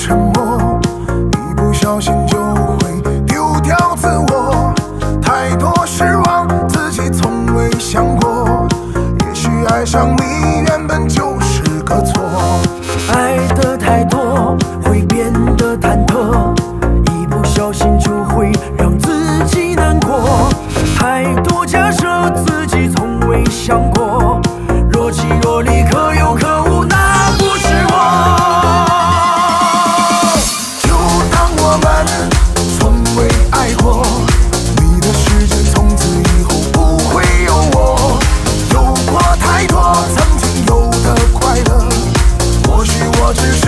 沉默，一不小心就会丢掉自我。太多失望，自己从未想过。也许爱上你原本就是个错。 爱的太多，会变得忐忑，一不小心就会让自己难过。太多假设，自己从未想过。若即若离，可有可无，那不是我。 就当我们从未爱过，你的世界从此以后不会有我。有过太多曾经有的快乐，或许我只是